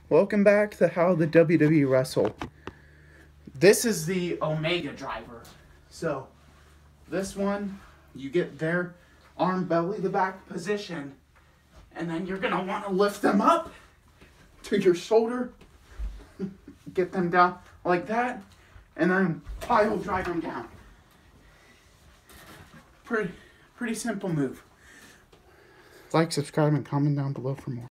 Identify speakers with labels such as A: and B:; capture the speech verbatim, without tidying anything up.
A: Welcome back to How the W W E Wrestle. This is the Omega driver. So, this one, you get their arm belly to back position, and then you're going to want to lift them up to your shoulder, get them down like that, and then pile drive them down. Pretty, pretty simple move. Like, subscribe, and comment down below for more.